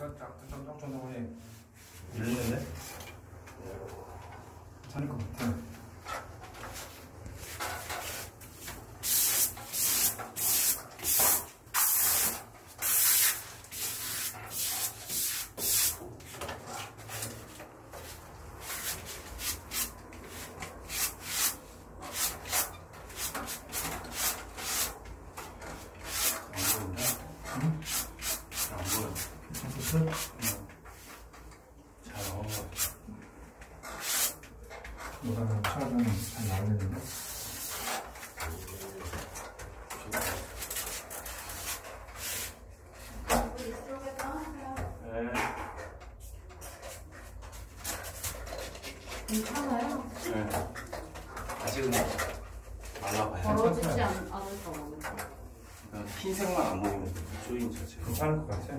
쫀득쫀득하니 열리는데? 괜찮을 것 같아. 잘 나온 것 같아. 뭐라는 촬영은 잘 나오는데? 네. 괜찮아요? 네. 아직은 말라봐요. 벌어지지 않을까 모르겠어. 흰색만 안 보이면 조인 자체가. 괜찮을 것 같아.